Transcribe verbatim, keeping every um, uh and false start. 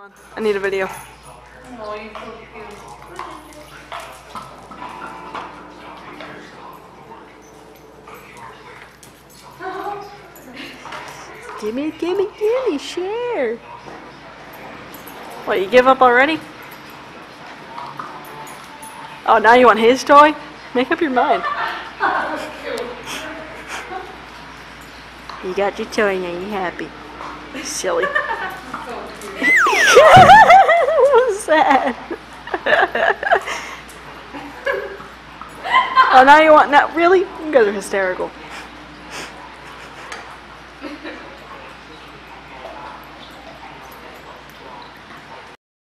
on. I need a video. Oh, you're so cute. Gimme, gimme, gimme, share. What, you give up already? Oh, now you want his toy? Make up your mind. You got your toy, now you happy. Silly. What was that? Oh, now you want that? Really? You guys are hysterical.